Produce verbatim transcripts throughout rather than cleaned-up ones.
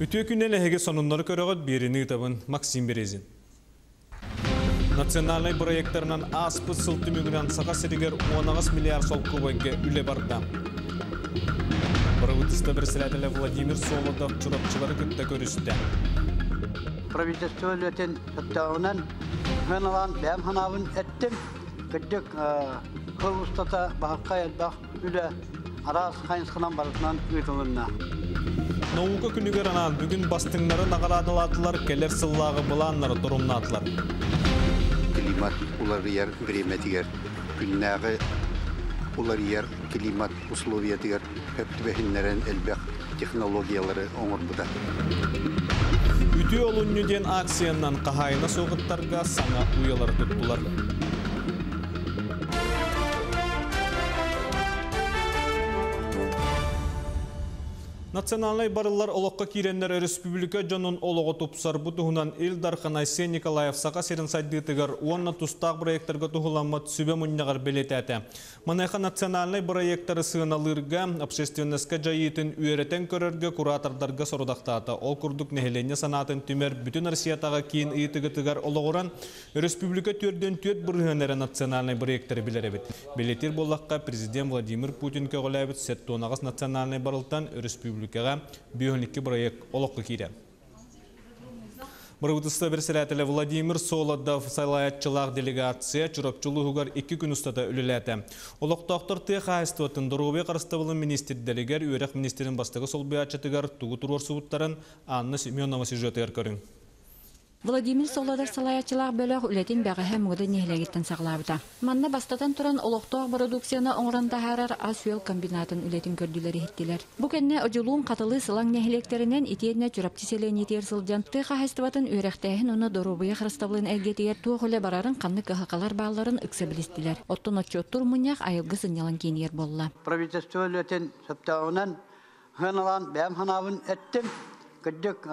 Ütü künnele hege sonunları körögöt birini tabın Maksim Berezin. Nasyonalny proyektlerinin aspı sıltı mügünen sağa seriger on beş milyar solku boyunca üle barda. Правительство председателя Владимир Солодов чурапчылары күтті көрісті. Правительство өлетін сәттауынан ғаналан бәм ханавын әттім. Күттік қыл ұстата бағыққа әлбақ үлі арас қайынсқынан барысынан ұйтылынна. Наука күнігер анан бүгін бастыңлары нағарадылатылар келер сыллағы бұланлары тұрымнатылар. Климат улар ер время тигер. Күннәғы улар ер климат условия тигер. Көптүбәһиннәрен элбәк технологиялары оңырбыда. Үтü олуннюден акцияннан қағайына соғыттарға саңа уялар тұттылар. Национальный барылар олыққа кейренлер республика жонун олығы тұпсар бұтығынан Илдар Қанайсен Николаев сақа серін сайдытығыр онна тұстақ проекттарға тұғыламат сүбе мұннағар белетәті. Манайқа национальный проекттары сығыналырға, общественнеске жайытын үйеретен көрерге куратордарға сорудақтаты. Ол күрдік нәхелене санатын түмер бүтін Россиятаға кейін ұйтығытығар олығыран республика түрден төт бұрғанары национальный проекттары білеребет. Белетер болаққа президент Владимир Путин көгіләбет сеттонағыз национальный барылтан республика бүйінлікке проект олыққа кейден. Правительство председателя Владимир Солодов сайлаятчылар делегация чурапчылығығар екі күн ұстата үліләті. Олықтақтар тек айыстуатын дұрғыбе қарыстабылы министердерігер үйерек министерін бастығы сол бейатчатығар тұғы тұрор сұғыттарын Анна Семенова сюжетігер көрін. Владимир Солодов салаячылар бөлөг үлетин бәғіхі мұғды нехлегеттен сағлабыта. Манна бастатан тұран олықтоқ продукцияны оңыранда харар асуел комбинатын үлетин көрділері хеттілер. Бұ кәнне өжілуын қатылы сылаң нехлектерінен итиедіне чүрапчиселен етер сылжан. Тыға хайстыватын үйректәйін оны дорубыя қырыстабылын әлгетігер туғылы барарын қанны қағақалар бағларын үксі білістілер. Оттын отчоттур мұнияқ айылғы сынялан кейнер болла. Правительство үлетин сәптауынан ғаналан бәм ханавын әттім. Күддік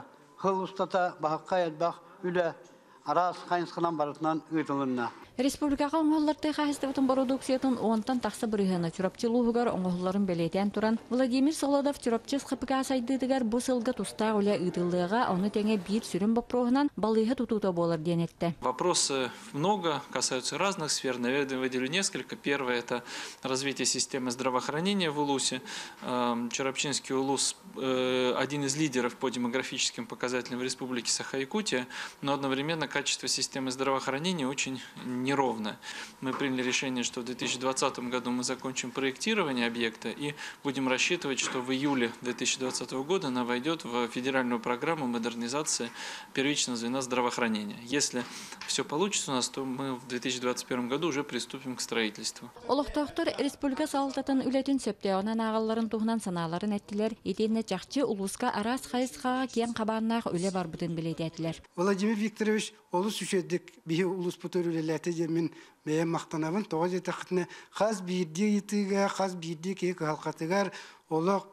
қыл ұстата бағыққа әлбақ үлі арас қайынсқынан барысынан ұйтылынна. Республикаға оңғыларды қағыстығытын продукциятын оңтан тақсы бірігіні чүрапчылуғығар оңғыларын белетен тұран. Владимир Солодов чүрапчыз қыпыға сайдыдығар бұл сылғы тұста үлі ұйтылыға оны тәңе бір сүрін бапроғынан балығы тұтута болар денетті. Вопросы много, касаются разных сфер. Наверное, выделю несколько. Первое – это развитие системы здравоохранения в Улусе. Чурапчинский Улус – один из лидеров по демографическим показателям в Республике Саха-Якутия, но одновременно качество системы здравоохранения очень неровно. Мы приняли решение, что в две тысячи двадцатом году мы закончим проектирование объекта и будем рассчитывать, что в июле две тысячи двадцатого года она войдет в федеральную программу модернизации первичного звена здравоохранения. Если все получится у нас, то мы в две тысячи двадцать первом году уже приступим к строительству. Олықтақтар республика салтатын үлетін сөптеуінен ағаларын туғынан саналарын әттілер, етеніне чақчы ұлысқа арас қайысқаға кен қабаннақ үлі бар бұтын білететілер. Владимир Викторович олыс үшедік бейі ұлыс бұтыр үлеләті жермен мәйен мақтанабын тоғыз етіқітіне қаз бейірде етіға, қаз бейірде кейк қалқатығар олық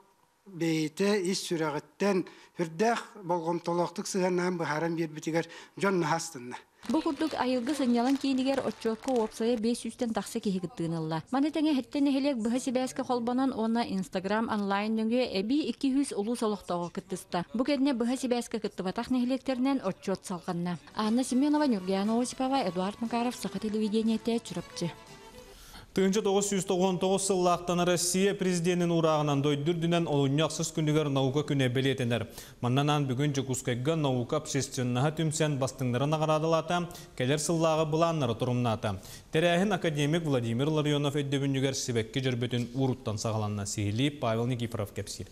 бейті ес сүрағыттен үрдәқ болғым толықтық сығаннан бұхаран бер бітігер жон нахастынна. Бұл күрдік айылғы сынялан кейінігер отчетқа опсайы бес жүзден тақсы кейгіттігінілла. Маны тәңе хеттен әхелек бұғы себәскі қолбанан оны Instagram онлайн нүңге әбі екі жүз ұлы солықтауы күттісті. Бұл кәдіне бұғы себәскі күттібатақ нәхелектерінен отчет салғанна. Анна Семенова, Нюргияна Осипова, Эдуард Макаров, Сақы телевидениеті чүріпчі. Тыгынчы тоғыз жүз тоқсан тоғыз сыллақтаны Россия президентінің урағынан дойдүрдінен олуняқсыз күнігер наука күне белетенер. Маннанан бүгін жүкускайға наука общественнаға түмсен бастыңдарын ағарадылата, келер сыллағы бұланнары тұрымната. Тәрәхін академик Владимир Ларионов өддебінігер себекке жүрбетін ұруттан сағаланна сейілі Павел Никифоров кепсір.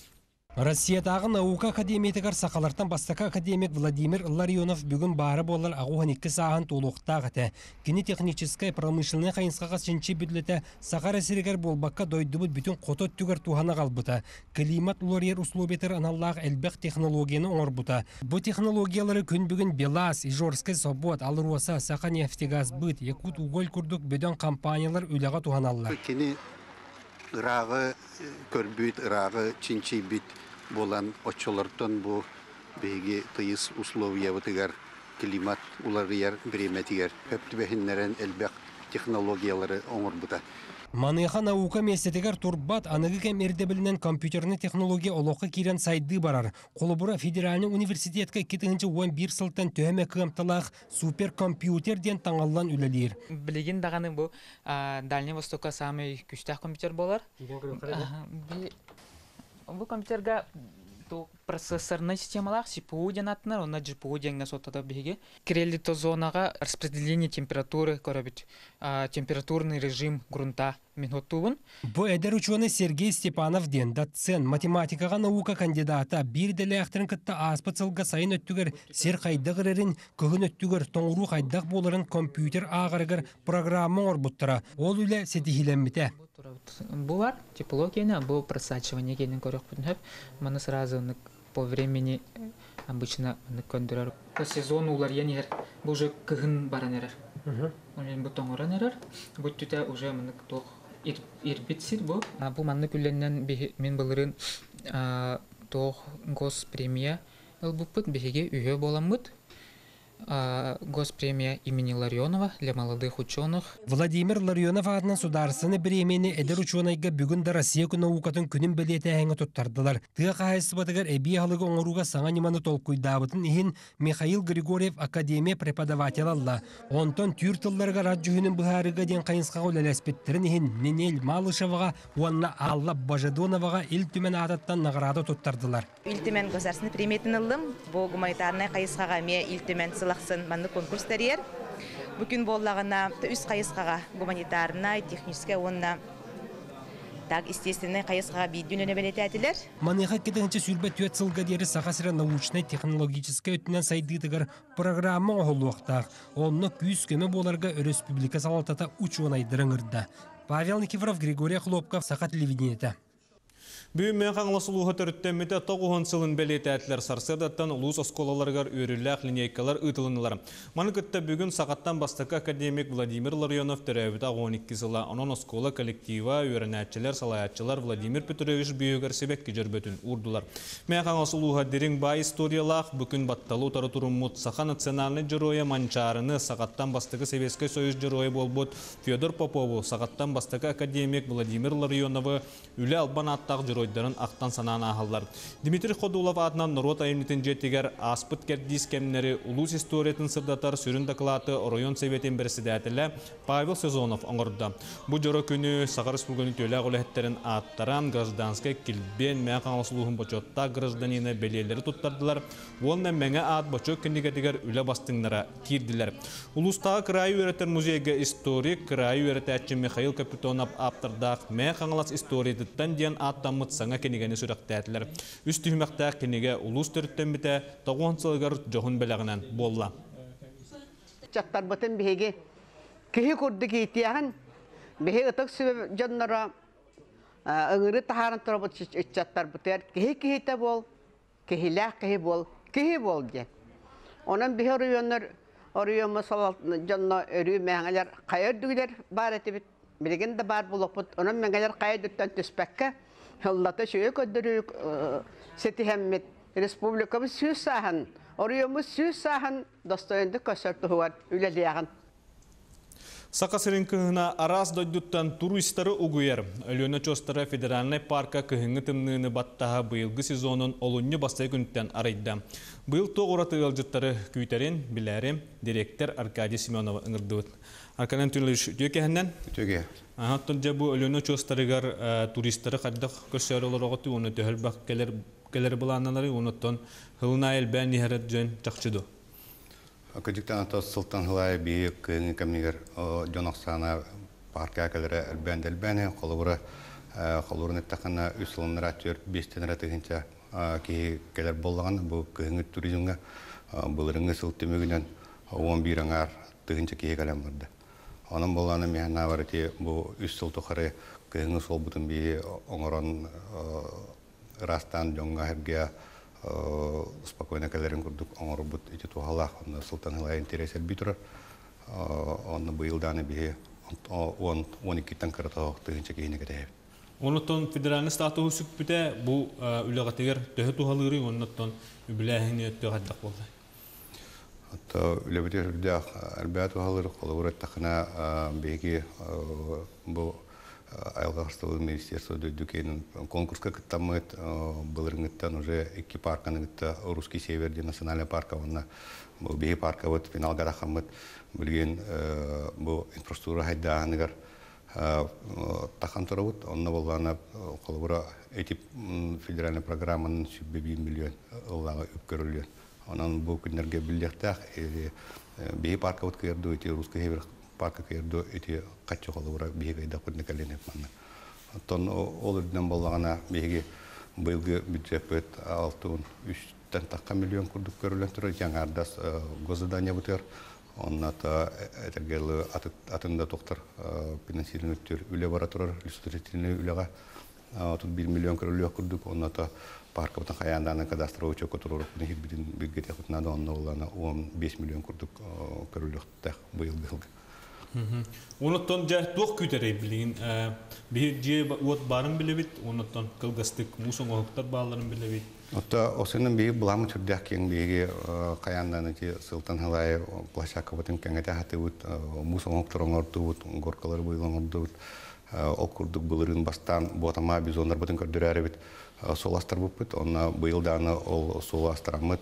Россиятағы наука академиятығар сақалартан бастақа академик Владимир Ларионов бүгін бары болар ағуған екі сағын толуқтағыты. Кені техническай промышленный қайынсқаға сенче бүдлеті сақар әсірігер болбаққа дойдыбыт бүтін қотот түгір туғана қалбыта. Климат уларьер условиятыр аналлағы әлбәқ технологияны оңырбыта. Бұл технологиялары күн бүгін Белас, Ижорскай Собот, Алыруаса, Сақа нефтегаз бұд, Якут уголь күрдік бөден компаниялар үліға туғаналар. Кені ырағы көрбүйт, ырағы чинчи бит болан очолортон бу беги тыйыс условия ватыгар климат уларыяр время тигер. Көптүбәһиннәрен элбәк технологиялары оңырбыта. Маныха наука местетегер турбат анығы кәмерді білінен компьютерны технология олыққа керен сайды барар. Қолыбыра федеральный университетке кетігінші он бір сылтан төхеме кымталақ суперкомпьютер ден таңаллан үлелер. Білеген дағаны бұл Дальний Востокқа самый күштақ компьютер болар. Бұл компьютерға процессорный системалар си пи ю ден атынар, онна джи пи ю денге сотада беге. Кирелли то зонаға распределение температуры көрөбіт, температурный режим грунта минутуын. Бу эдер ученый Сергей Степанов ден доцент математикаға наука кандидата бир деле ақтырын кытта аспыцылға сайын өттігер сер қайдағырырын көгін өттігер тоңыру қайдақ боларын компьютер ағырығыр программа орбуттыра. Ол үлі сетихиленміте. Булар тепло кені, бұл просачивание кенін көрек бүтін. Маны сразу по времени обычно көндірер. По сезону улар енер, бұл уже кігін баран ерер. Олен бұл тоңыран ерер. Бұл түті уже маны тоқ ирбитсір бұл. Бұл маны күлленнен мен бұлырын тоқ госпремия ұлбұппыт бігеге үйе боламыд. Госпремия имени Ларионова для молодых ученых. Владимир Ларионов адынан сударсыны бремени эдер ученыйга бүгін да Россия наукатын күнін білеті әңі тұттардылар. Тыға қайсы батығар әбей халығы оңыруға саңа неманы толкуйдабытын ехін Михаил Григорьев академия преподаватель алла. Онтон түр тылларға раджуhinin бұхарыға ден қайынсқа оләләспеттерін ехін Ненел Малышеваға, онна Алла Бажадоноваға ил түмен ататтан нағырады тұттардылар. Ил-түмен государственный приметін ылым, бұл гуманитарный қайысқаға ме ил-түмен сылақсын манны конкурстарьер. Бүгін боллағына үз қайысқаға гуманитарный, техническая, онна так, естественный қайысқаға бейдін өне бәлеті әтілер. Маныға кетігінші сүрбет өт сылға дері сақасыра научный технологическая өтінен сайдығытығыр программа оғылу оқтақ. Онны күйіз көмі боларға республика салатата учуынайдырың ұрды. Павел Никифоров, Григорий Хлопков, Сақа телевидениеті. Бүйіммен қаңласылуға түріттеметі тоғуын сылын бәлеті әтілер сарсырдаттан ұлыс осколаларғар өрілләқ линейкалар ұтылынылар. Маны күтті бүгін сағаттан бастықы академик Владимир Ларионов түрәуіті он екі сыла онын оскола коллектива өрінәтчілер, салаятчылар Владимир Петрович бүйігер себек кежербетін ұрдылар. Мен қаңласылуға дерің бай историялақ бүкін батталу тары тұрыммұт сақа национальный жыроя манчарыны сағаттан бастықы Советский Союз жыроя болбот Федор Попову сағаттан бастықы академик Владимир Ларионовы үлі албан аттақ жыроя ойдарын ақтан сананы ағалар. Дмитрий Ходулов адынан Нұрот айымнетін жеттігер аспыт кәрдейс кәмінері ұлыс историятын сырдатар сүрін доклады район советен бірсідәтілі Павел Сезонов оңырды. Бұл жұры күні Сақар Республиканы төлі ғылеттерін аттаран гражданскай кілбен мәң қаңласылуғын бочотта гражданины белелері тұттардылар. Олны мәңі ат бочок кіндігетігер үлі бастыңлара кирділер. Улыстағы крайы өретер музейге историк, крайы өретәтчі Михаил Капитонов аптырдақ мәң қаңлас историятыттан ден аттамыт саңа кенегені сүрәқтәтілер. Үс түймәқтәк кенеге улус түрттен біте тоғуан сылғар жоғын бәләғінен болла. Чаттар бұтын бейге кехи көрді кейтияғын бейге ұтық сөбі жонлара ұғыры тахарын тұры бұт чаттар бұтыр кехи кехиті бол, кехиләқ кехи бол, кехи бол де. Онын бейге районлар орайомы жонлар өрі мәңілер қайыр дүгілер бар әті біт. Білген де бар бұлық бұт. Онын мәңілер қайыр дүттен түспәкке Хыллата шөйе көддірік сетихеммет республикамыз сөз сағын, орайомыз сөз сағын достоенді көсірті хуар үлелеяғын. Сақасырын кығына арас дойдуттан туристары угуер. Өліөні чостары федеральный парка кығыңы тымныны баттаға бұйылғы сезонын олуынны бастай күнттен арайды. Бұйыл тоғыраты ғалжыттары күйтерін, біләрі, директор Аркадий Семенова ұңырдуыт. Аркадий Түліш, өте кәхіннен? Өте Ағаттан жа бұл өліөні чостарығар туристары қаддық көрсер олар оғыты, оны төхіл бақ келер бұланналары, оныттан ғылына әлбән нехәрет жөн жақшыды. Көдіктен атас сылтан ғылай бейік күйіңі кәмінігер жонақсана парка кәлері әлбән-әлбәні, қолығыры қолығырын әттіқіна үс сылыныр әтер бестен әрәтігінші кейі кәлер болған бұл күйіңі туризмға бұлырыңы сылтымығынан он бір аңар тігінші кейі кәлем барды. Оның болғаны мен навар әте бұл үс сыл тұқары күйіңі сол бұтын бейі оңырын растан жоңға әрге спокойно кәлерін күрдік оңыры бұд еті туғалақ, оны сылтан ғылай интерес әлбей тұрар. Оны бұйылданы бейі он екі тан қырытау тығынша кейіне кәдәйіп. Оныттан федеральный статуы сүк біте бұл үліғатығыр төхі туғалыры, оныттан үбіләхіне төхәттіқ болды. Үлебіте жүрдіғ әлбәт туғалыры, қолы ұраттақына бейгі бұл Айлгастыл министерство дөйдүкенин конкурска кыттамыт былырыңыттан уже iki парканыгытта Русский Северде национальный парка онна бу бии парка вот финал гарахамыт билген бу инфраструктура хайдааныгар тахан турабыт онна болгана колбура эти федеральный программанын сүббе миллион ыллага өпкөрүлгөн. Онан бу күннерге билдектак бии парка вот кырды эти Русский Север парка кырды эти каччы колбура бии гайда күнне каленеп манна. Тон ол үрден болгана биги быйылгы бюджет алтын үч такка миллион курдук көрүлөн туру жаңардас госзадание бутер. Онната этергел атында токтор финансирование үле бара турар, иллюстративный үлега тут bir миллион көрүлө курдук. Онната парка бутан каяндан кадастровый учет которого бир бирге надо онна улана он беш миллион курдук көрүлө так быйыл быйыл. Онуттан жа тук күтөрөй билин. Бир же вот барын билебит, онуттан кылгастык мусун октар бааларын билебит. Ота осынын бии буламы түрдәк кен биги каяндан эти сылтан халай площадка бутын кеңете хатыбыт мусун октарың ортубут горкалар быйлан ордубут окурдук булырын бастан ботама бизондар бутын көрдүрәрбит соластар буппут онна быйылданы ол соластарамыт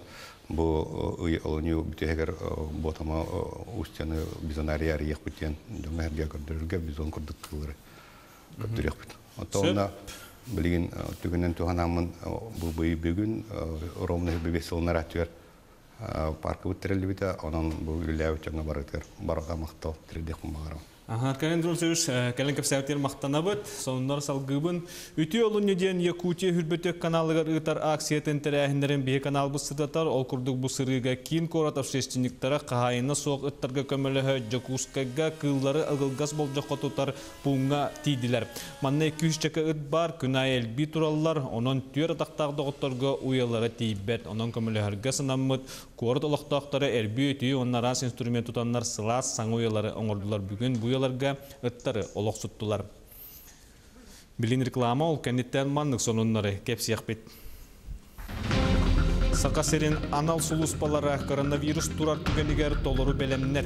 бу ый олню битегер ботама устяны бизонарияр ехпутен дөнгәргә көрдүргә бизон курдук кылыры көрдүрәкбит. Ота билген түгенен туганамын бу бый бүгүн ровно бебесылнар атыр паркы бүтерелди бит анан бу үлеләү чаңга барытыр барга мактал тирдек багара. Ага, календр сөз каленкап сәүтер мактанабыт, соннор салгыбын үтү олун неден Якутия хүрбөтөк каналыгар ытар акциятын терәһиннәрен бе канал бусытатар, ол курдук бу сырыга кин корат общественниктара кахайына соқ ыттарга көмөлөһө Жакускага кыллары агылгас болжак котутар пунга тидилер. Манна эки жүз чака ыт бар, күнайел би тураллар, онон түөр атактагы докторго уялары тийбет, онон көмөлөһөргө сынаммыт, корат олоктоктары эрби өтү, оннарас инструмент тутаннар сылас саң уялары оңордулар бүгүн бу ларга ыттары олоқсуттулар. Билин реклама ол кәнеттен маннык сонуннары кепсияқпет. Сақа серин анал сулуспалары коронавирус турар түгенігер толыру белемнер.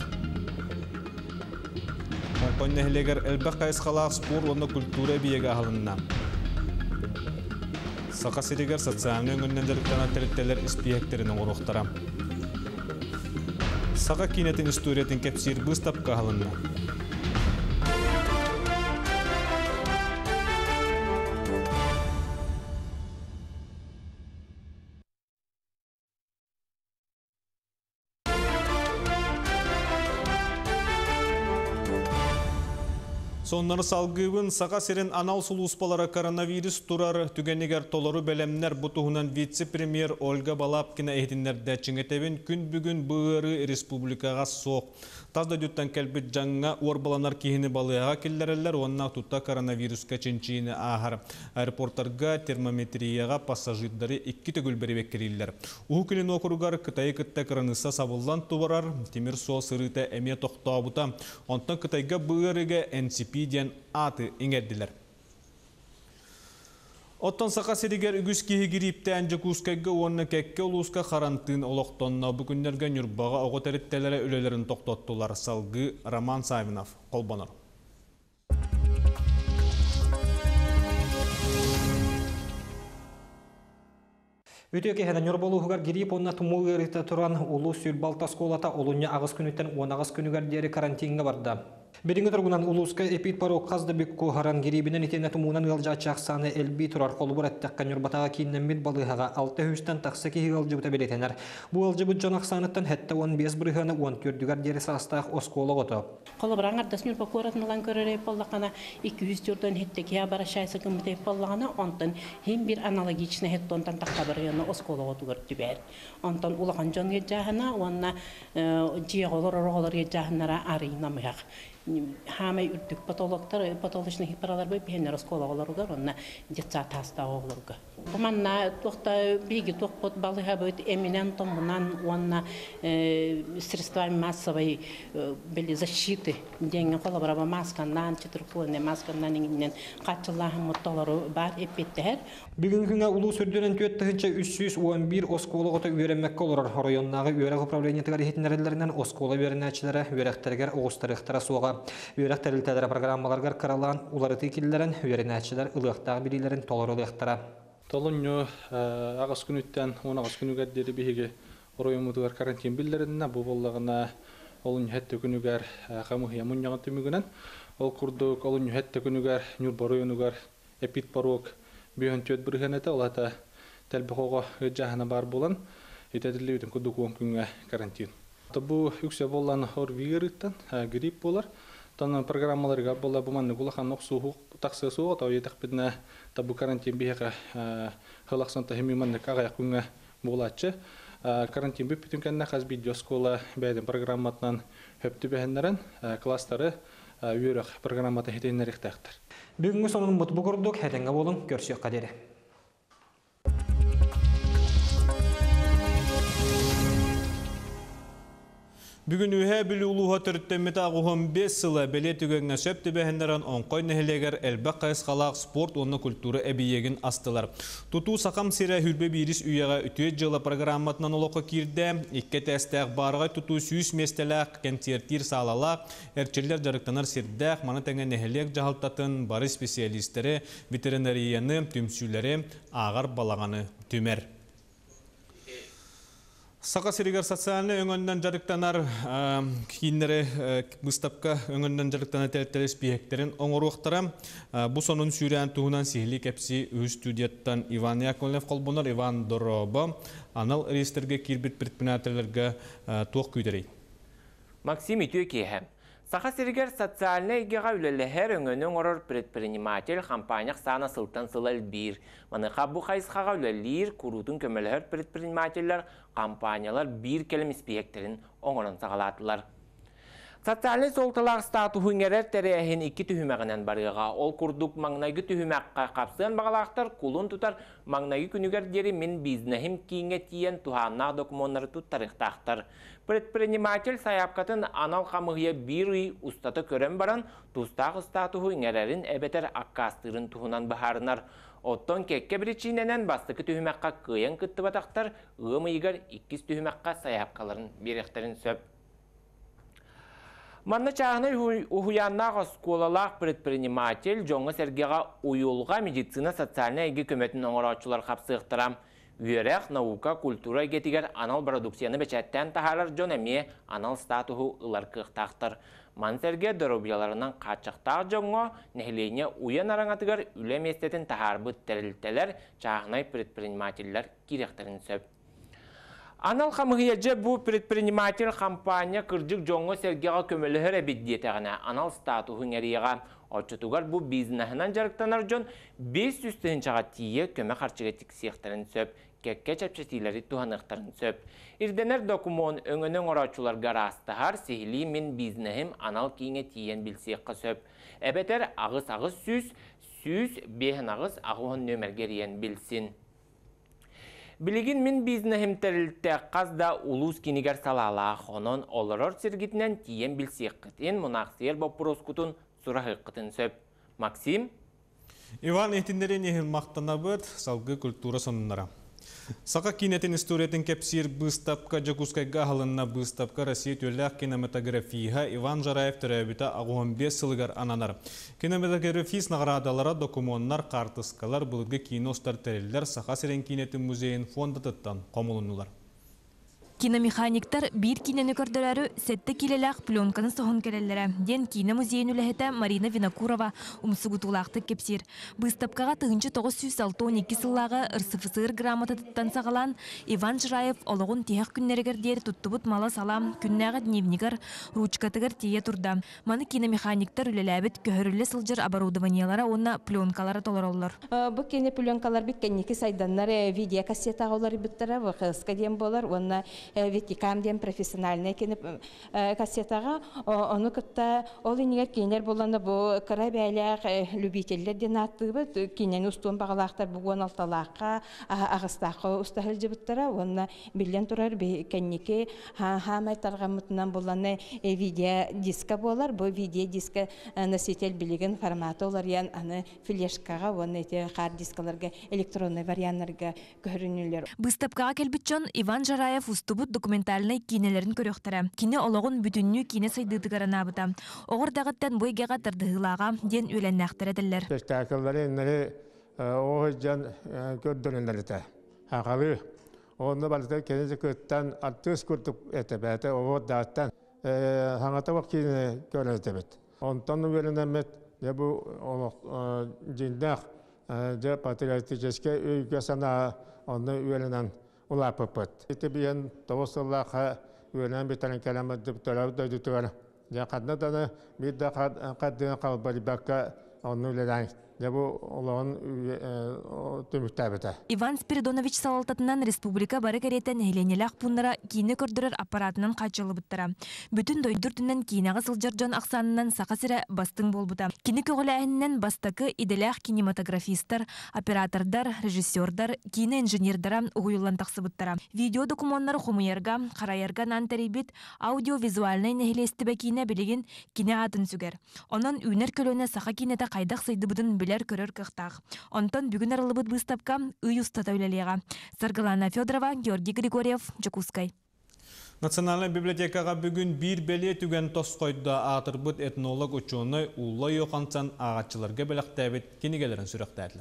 Компанияхелегер әлбәқ қайысқалақ спор оны культура биеге алынна. Сақа серигер социальный өңіннендер канателеттелер испиектерінің оруқтара. Сақа кинетін историятын кепсир бұстапқа алынна. Соннары салгыбын сақа серен анал сулуспалары коронавирус турар түгенігер толору белемнер бұтуғынан вице-премьер Ольга Балапкина әйтіндерді чыңетебін күн бүгін бұғыры республикаға соқ. Тазда дүттен кәлбіт жаңға орбаланар кейіні балыяға келдерелер, онна тұтта коронавируска ченчиіні ағар. Аэропорттарға термометрияға пассажирдары ikki төгіл беребек керейлер. Уғы күлін оқырғар Қытай күтті қырыныса сабылдан тубарар, темір сол сырыты әме тоқтауыта. Онтан Қытайға бұғырыға эн си пи ден аты еңерділер. Оттан сақа серигер үгіз кейі кирипті әнжі күскәгі онны кәкке олуысқа қарантын олықтонна бүкіндерге нүрбаға оғы тәріттелері өлелерін тоқтоттылар. Салғы Роман Савинов, Қолбаныр. Үтеке хәдән юрболуғығар гирип онна тумуы ырыта тұран улу сүрбалта сколата олуnya ағыз күніттен он ағыз күнігер дері карантинға барды. Беріңі тұрғынан улуска эпид пару қазды бекку харан гирибінен етені тумуынан ғылжа чақсаны әлбей тұрар қолы бұр әттіққан юрбатаға кейіннен бет балығаға алты хүстен тақсы кейі ғылжы бұта белетенер. Бұл ғылжы бұт жон ақсаныттан хәтті он бес бірғаны он төрдігер дері састақ осколы ғыты. Қолы бұраң ардасмел пакуратынылан көререй боллағана екі жүз түрден хеттекея бара шайсы кімбітей боллағана онтан хем бір аналогичны хеттонтан таққа бірғаны осколы ғыты көрді бәр. Онтан улаған жон ежағына, онна жиғолар орғолар ежағынара арыйна мұяқ. Хамай үрдік патологтар, патологичный хипаралар бай бейнер осколы ғолар ұдар, онна детса таста ғоларға. Манна тохта биги тохпот балыга бөт эминен томунан онна средствами массовой защиты деньги колобрава масканнан четыркуне масканнан ингинен катчылахым мутталары бар эппеттер. Бүгүнкү күнгө улуу сүрдүнөн төттөгүнчө үч жүз он бир осколого үйренмекке олар районнагы үйрек управление тегәрихетнәреләреннән оскола үйренәчләре үйрәктәргә огыстырыктыра суга үйрәктәрелтәләр программаларга каралган улары тикилләрен үйренәчләр ылыктагы билиләрен толорылыктыра. Толонню агыс күнүттен он агыс күнүгә дери биһиге районмудугар карантин билләреннә бу боллагына олун хәтте күнүгәр камыгы ямуньягын төмүгенән ол курдук олун хәтте күнүгәр Нюрба районугар эпид порог бүйөн төт биргәнәтә олата тәлбихого җаһана бар булан итәдилүдән кудук он күнгә карантин. Бу үксә болланы хор вирустан грипп болар. Таны программаларга болла буманны гулахан ноксуу таксы суга та ятак бидне табу карантин биһәгә халаксан та хемиманны кага күнгә булачы. Карантин бит бүтүн кенне хаз видео школа бәйдән программатнан хөптү бәһәннәрен класстары үйрәк программата хетеннәр ихтәхтер. Бүгүнкү сонун бут бугурдук хәтәнгә болун көрсөк кадере. Бүгін үйе білі ұлуға түрттемет ағуғын бес сылы бәле түгенге сөпті бәхіндерін оңқой нәхелегер әлбәқ қайысқалақ спорт оны культура әбиегін астылар. Тұту сақам сирә хүрбе бейріс үйеға үтует жылы программатынан олықы кирді, икке тәстәқ барғай тұту сүйіс местеләқ, кәнтертир салалақ, әрчелер жарықтанар сердәқ, маны тәңе нәхелек жағалтатын бары специалистері, ветеринарияны, түмсүлері, ағар балағаны түмер. Сақа сиригер социальны өңөнден жарықтанар кейінлері бұстапқа өңөнден жарықтанар тәрттелес бейектерін оңыруқтыра. Бұ сонын сүйрен туғынан сихили кәпсі өз студияттан Иван Яковлев қолбонар, Иван Дороба, анал рейстерге кирбет предпринимателерге тоқ күйдерей. Максим Итюе кейхем. Сақа сиригер социальны егеға үлелі өңөнің орыр предприниматель компанияқ сана сылтан сылал бир. Маныға бұ қайысқаға үлелер күрутын көмелер предпринимателлер компаниялар бир келем испиектерін оңырын сағалатылар. Социальный солталақ стату хүнгерер тәрәйін екі түхімәғінен барыға. Ол күрдік маңнайғы түхімәққа қапсыған бағалақтар құлын тұтар маңнайғы күнігер дері мен бизнесім кейінге тиен туғанна документары тұттарықтақтар. Предприниматель саяпқатын анал қамығыя бір үй ұстаты көрен баран тұстақ стату хүнгерерін әбетер аққастырын тұғынан бағарынар. Оттон кекке бірічіненен бастықы түхімәққа қыян күтті батақтар ұғым үйгер иккіз түхімәққа саяпқаларын беректерін сөп. Манна чағыны ұхуяннағы сколалақ предприниматель жоңы сәргеға уйылға медицина социальный әйгі көметін оңыраучылар қапсықтырам. Үйерек наука культура кетігер анал продукцияны бәчәттен тахарар жон әме анал статуху ұлар қықтақтыр. Ман сәрге дұрубияларынан қатшықтақ жоңы нәхілене уян араңатығар үлем естетін тахарбыт тәрілтелер чағынай предпринимателлер керектерін сөп. Анал қамығыяжы бұл предприниматель компания кыржық жоңы сәргеға көмілігір әбеддетіғіне анал статухын әріға. Отчытуғар бұл бизнесінен жарықтанар жон бес жүз тыгынчаға тие көмі қарчыға тіксиектерін сөп, кәкке чәпчетилері туғанықтарын сөп. Ирденер документ өңінің орачулар гарастығар сихили мен бизнесім анал кейінге тиен білсеққа сөп. Әбетер ағыз-ағыз сүз, сүз бейін ағыз ағуын нөмергерien білсін. Білігін мен бизнесім тәрілтті қазда улус кенігер салалақ, онын олырыр сергітінен тиен білсеққытен мұнақсер бапыроскутын сұрақ қытын сөп. Максим? Иван ехтіндерін ехін мақтана бұд, салғы культура сонынлара. Сақа кинетін историятын кәпсір бұстапқа жакускайға ғалынна бұстапқа Россия төлләқ кинематографияға Иван Жараев түрәбіті ағуын бес сылығар ананар. Кинематографис нағырадалара документар, қартысқалар, бұлғы киностар тәрелер Сақа сирен кинетін музейін фондатыттан қомылынулар. Киномеханиктар бир кинені көрдірәрі сәтті келеләқ пленканы соғын келелері. Ден кино музейін үләхеті Марина Винокурова умсығытулақты кепсір. Бұстапқаға тұғынчы тоғыз жүз он екі сыллағы ырсыфысыр грамотатыттан сағалан Иван Жыраев олығын тияқ күннерігер дер тұттыбыт мала салам күннәғы дневнигар ручкатығыр тие тұрда. Маны киномеханиктар үлеләбіт көхірілі сылжыр оборудованиялара онна пленкалары толар олар. Бұл кені пленкалар біткеннекі сайданлары видеокассетағылары біттірі, қысқа дем болар, онна ветикам дем профессиональный кине кассетага оны кытта ол инегер кинер боланы бу кыра бәйләр любительлер ден аттыбы кинен устун багалактар бугон алталакка агыстакы устахыл жыбыттара онна билен турар кенники ха хамайтарга мутнан боланы видео диска болар бу видео диска носитель билеген форматы олар ян аны флешкага оны эти хард дискаларга электронный вариантларга көрүнүлөр. Быстапкага келбитчон Иван Жараев устубут документальный кинелерин көрөктөрө. Кине ологун бүтүннүү кине сайдыдыгаранабыта. Огордагыттан бойгага тардыгылага ден үленнактер эдилер. Спектакльлары энери ожан көрдөрүнөрүтө. Агалы онда балта кенеже көттан аттыс көртүп этебете оводдаттан хаңата вакыны көрөтөбөт. Онтон беренемет бу жиндак же патриотический үйгө сана оны үйренен улапыпыт. Эти биен тоосыллаха үйренен битен келемет деп төлөп дөйдүтөр. Я кадна да бидда каддын калбарбакка оны үйлерен. Иван Спиридонович салалтатынан республика бары керетен эленелак пуннара кийини көрдөрөр аппаратынан качылы буттара. Бүтүн дойдуртунан кийинага сылжаржон аксанынан сакасыра бастың болбута. Кини көгөләһиннен бастакы иделях кинематографисттар, оператордар, режиссердар, кийини инженердара угуюлан таксыбыттара. Видео документтар хумуярга, караярга нантерибит, аудио-визуальный нехилестибе кийине билигин кине атын сүгер. Онон үнер көлөнө сака кинете кайдак сыйдыбытын билер көрөр кыхтак. Онтон бүгүн арылыбыт быстапка үй устата үлелега. Саргалана Федорова, Георгий Григорьев, Жакускай. Национальный библиотекага бүгүн бир беле түген тоскойда атырбыт этнолог ученый Улла Йохансан агачыларга белектебит кинигелерин сүрөктөдүлөр.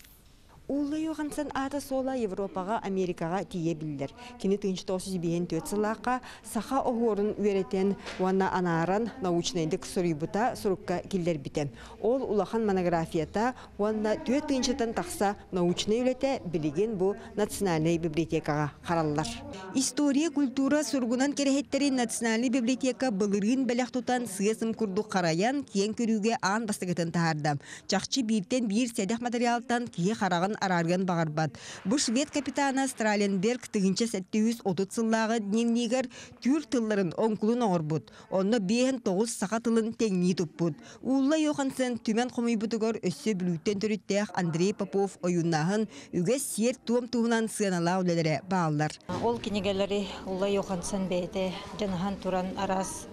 Улла Йохансан ата сола Европага, Америкага тие билдер. Кини тынчы тосуз биен төтсылака саха огорун үеретен уанна анаран научныйдык сорюбута сурукка килдер битен. Ол улахан монографията уанна төт тынчытан такса научный үлете билеген бу национальный библиотекага караллар. История, культура сургунан керехеттери национальный библиотека былырын белек тутан сыйсым курду караян киен көрүүгө аан бастыгытын таардам. Чакчы биртен бир седех материалтан кие караган арарган багарбат. Бу швед капитаны Страленберг тыгынча сеттүүз отут сыллагы дневнигер түр тылларын оңкулун оңорбут. Онно бейен тогуз сака тылын теңни туппут. Улла Йохансан түмен комуйбутугор өссө бүлүттен төрүттех Андрей Попов оюннахын үгө сер туом туунан сыанала үлелере баалар. Ол кинигелери Улла Йохансан бейте жанахан туран арас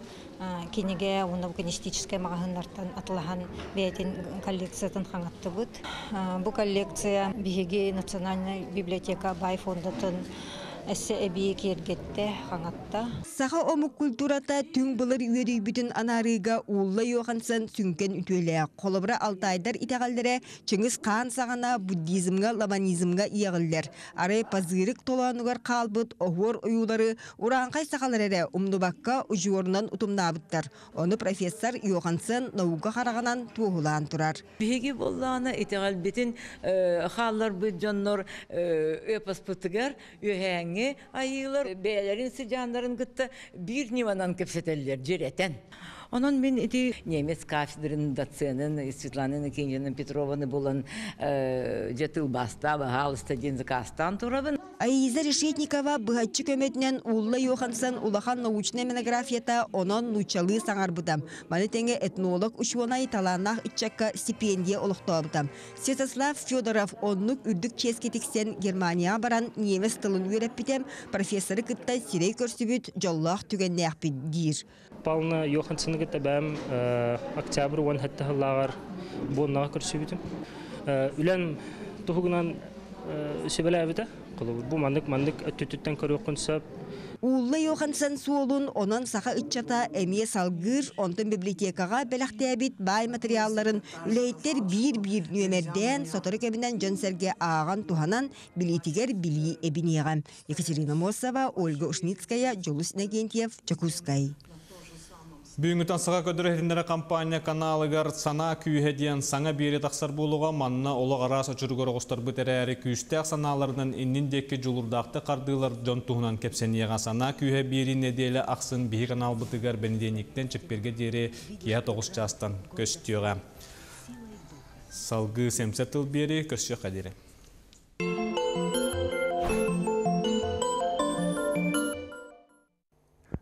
кинеге уна кинестическая магазиннардан атылган бейтин коллекциятын хаңаттыбыт. Бу коллекция биһиги национальный библиотека бай фондатын эссе эби кергетте хаңатта. Саха омук культурата түң былыр үйөрүй бүтүн анарыга Улла Йохансан сүнкен үтөле. Колобра алтайдар итагалдере Чыңгыз Каан сагана буддизмга, ламанизмга иягыллер. Ары пазырык толанугар калбыт огор оюлары уранкай сахаларере умдубакка ужуорунан утумнабыттар. Оны профессор Йохансан наука караганан тугулан турар. Биги боллана итагал битин халлар бит жоннор эпоспутугар үйһәң ayılar beylerin sıcağların gıtta bir nivanan kepseteller cereten. Onun мен ити немец кафедрын доценын Светлана Никитина Петрованы булан жетыл бастава галыста дензакастан турабын. Айза Решетникова быгатчы көмөтүнөн Улла Йохансан улахан научный монографията онон нучалы саңарбытам. Манетенге этнолог ученый таланах ичакка стипендия олуктообутам. Святослав Федоров оннук үрдүк ческетиксен Германия баран немец тылын үйрөппитем, профессоры кытта сирей көрсүбүт жоллах түгеннеяқпит дир. Пална Йохансан гыта бәм октябрь он хәтта халлагар боннага көрсүбүтүм. Үлән тугунан сөбеләбите. Бу мандык мандык өттүттен көрөккөнсөп. Улла Йохансан суолун онон саха ыччата эмие салгыр онтон библиотекага белектебит бай материалларын үлейттер бир-бир нөмерден сотору кебинен жонсерге ааган туханан билетигер били эбинеган. Екатерина Мосова, Ольга Ушницкая, Жолус Иннокентьев, Чакускай. Бүгінгі тансыға көдірі компания каналыгар сана күйе дейін саңа бері тақсар болуға манна олық арас очырғыр оғыстар бұтәрі әрі күйістәк саналарының инниндекі жылырдақты қардылар жон туғынан кепсенеға сана күйе бері неделі ақсын бейі канал бұтығар бәнденіктен чіпперге дері кия тоғыз жастан көстіға. Салғы семсетіл бері көсші қадері.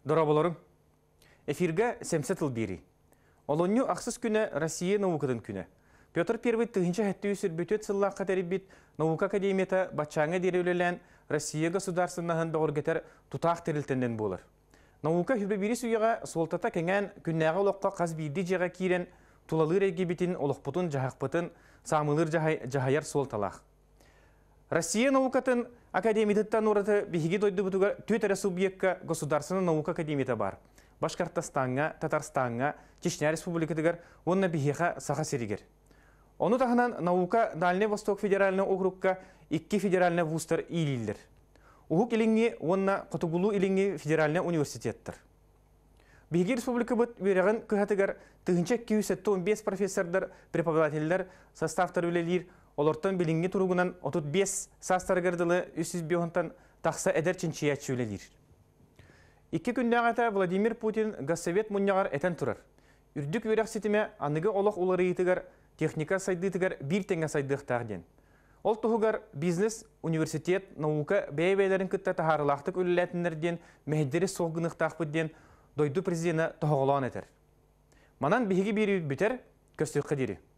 Дораболорың. Эфирге Семсет Илбири. Олонью ақсыз күні Россия наукатын күні. Петр Первый тыгынча хәтті үсір бөтет сыллаққа тәріббет наука академията батчаңа деревлелән Россия государственнahын доғыргетер тұтақ терілтенден болыр. Наука хүбе суяға солтата кәңән күннәға олыққа қаз бейді жеға кейрен тулалыр егебетін олықпытын жағақпытын самылыр жағайар солталақ. Россия наукатын академиеттен ораты бейге дойды бұтыға төтәрі субъектка государственный наука академията бар. Башқартастанға, Татарстанға, Чечня республикатығар онна бейхеға саға серігер. Оны тағынан наука Дальний Восток федеральный округка икки федеральный вузтар ийлилер. Уғук иліңге онна Құтығулу иліңге федеральный университеттір. Бейге республика бұд вереген күхатығар тығынча екі жүз он бес профессордар, преподавательдер, составтар өлелер, олортан біліңге тұрғынан отыз бес састаргардылы үш жүз беғынтан тақса әдер чинчиятчы өлелер. Икки күннәғата Владимир Путин Госсовет мұннағар әтен тұрар. Үрдік верек сетіме анығы олық олары етігар, техника сайдытыгар бир теңге сайдықтарден. Ол тұғығар бизнес, университет, наука бәйбәйлерін күтті тахарылақтық өліләтіндерден мәйдері соғынықтақпыден дойду президенті тұғылан етер. Манан бейгі бері бітер көстіққа дері.